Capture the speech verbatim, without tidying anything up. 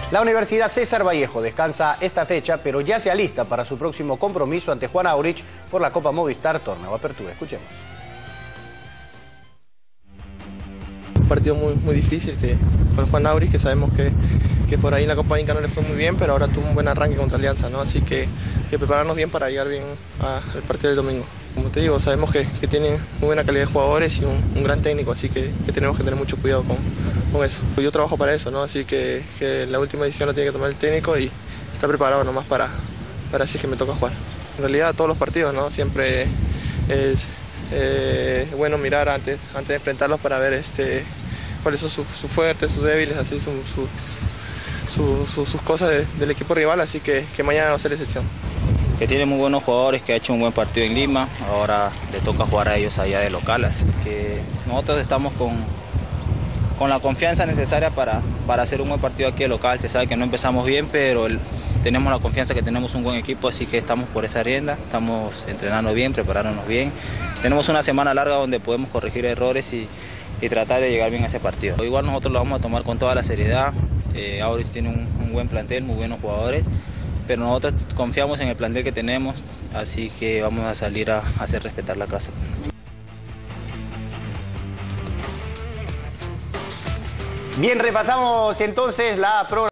La Universidad César Vallejo descansa esta fecha, pero ya se alista para su próximo compromiso ante Juan Aurich por la Copa Movistar Torneo Apertura. Escuchemos. Un partido muy, muy difícil que, con Juan Aurich, que sabemos que, que por ahí en la Copa Inca no le fue muy bien, pero ahora tuvo un buen arranque contra Alianza, ¿no? Así que, que prepararnos bien para llegar bien al partido del domingo. Como te digo, sabemos que, que tiene muy buena calidad de jugadores y un, un gran técnico, así que, que tenemos que tener mucho cuidado con, con eso. Yo trabajo para eso, ¿no? Así que, que la última decisión la tiene que tomar el técnico y está preparado nomás para, para así que me toca jugar. En realidad todos los partidos, ¿no? Siempre es eh, bueno mirar antes, antes de enfrentarlos para ver este, cuáles son sus, sus fuertes, sus débiles, así su, su, su, su, sus cosas de, del equipo rival, así que, que mañana va a ser la excepción. Que tiene muy buenos jugadores, que ha hecho un buen partido en Lima, ahora le toca jugar a ellos allá de local, así que nosotros estamos con, con la confianza necesaria para, para hacer un buen partido aquí de local. Se sabe que no empezamos bien, pero el, tenemos la confianza que tenemos un buen equipo, así que estamos por esa rienda, estamos entrenando bien, preparándonos bien. Tenemos una semana larga donde podemos corregir errores y, y tratar de llegar bien a ese partido. Igual nosotros lo vamos a tomar con toda la seriedad, eh, Aurich tiene un, un buen plantel, muy buenos jugadores, pero nosotros confiamos en el plantel que tenemos, así que vamos a salir a hacer respetar la casa. Bien, repasamos entonces la programación.